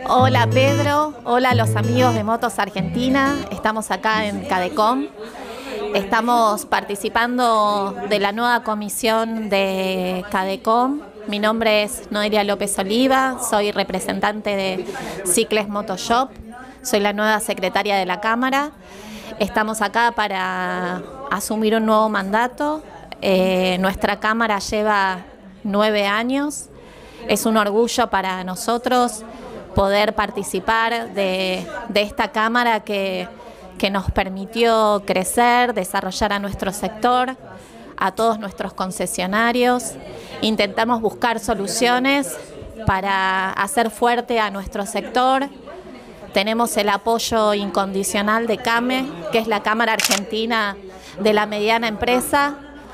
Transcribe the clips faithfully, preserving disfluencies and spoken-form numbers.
Hola Pedro, hola a los amigos de Motos Argentina, estamos acá en Cadecom, estamos participando de la nueva comisión de Cadecom. Mi nombre es Noelia López Oliva, soy representante de Cicles Motoshop, soy la nueva secretaria de la Cámara. Estamos acá para asumir un nuevo mandato. Eh, nuestra Cámara lleva nueve años, es un orgullo para nosotros poder participar de, de esta Cámara que, que nos permitió crecer, desarrollar a nuestro sector, a todos nuestros concesionarios. Intentamos buscar soluciones para hacer fuerte a nuestro sector. Tenemos el apoyo incondicional de CAME, que es la Cámara Argentina de la Mediana Empresa,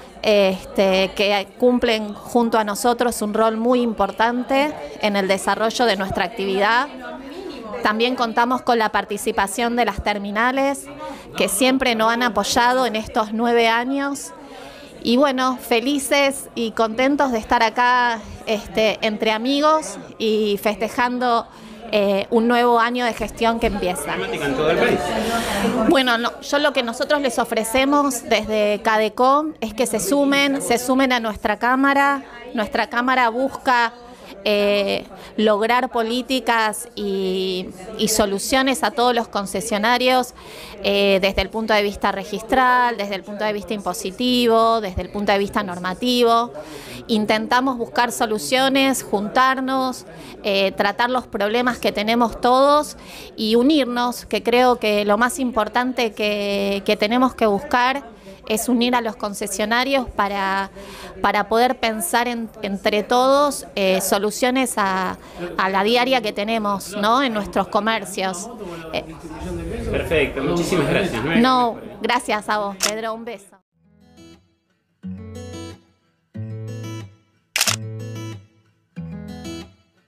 Este, que cumplen junto a nosotros un rol muy importante en el desarrollo de nuestra actividad. También contamos con la participación de las terminales, que siempre nos han apoyado en estos nueve años. Y bueno, felices y contentos de estar acá este, entre amigos y festejando Eh, un nuevo año de gestión que empieza. ¿En todo el país? Bueno, no, yo lo que nosotros les ofrecemos desde Cadecom es que se sumen, se sumen a nuestra Cámara. Nuestra Cámara busca eh, lograr políticas y, y soluciones a todos los concesionarios eh, desde el punto de vista registral, desde el punto de vista impositivo, desde el punto de vista normativo. Intentamos buscar soluciones, juntarnos, eh, tratar los problemas que tenemos todos y unirnos, que creo que lo más importante que, que tenemos que buscar es unir a los concesionarios para, para poder pensar en, entre todos eh, soluciones a, a la diaria que tenemos, ¿no?, en nuestros comercios. Eh, Perfecto, muchísimas gracias. No, gracias a vos, Pedro, un beso.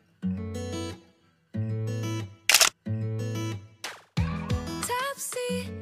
Topsy